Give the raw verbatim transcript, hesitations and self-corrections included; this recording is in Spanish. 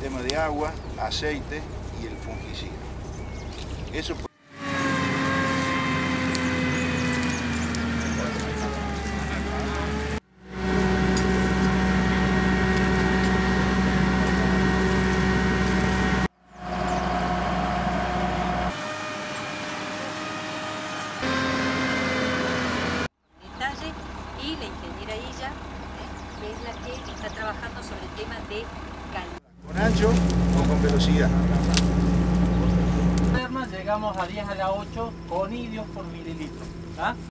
sistema de agua, aceite y el fungicida. Eso y la ingeniera Illa, ¿eh? que es la que está trabajando sobre el tema de calidad. ¿Con ancho o con velocidad? Llegamos a diez a la ocho con irios por mililitro. ¿Ah?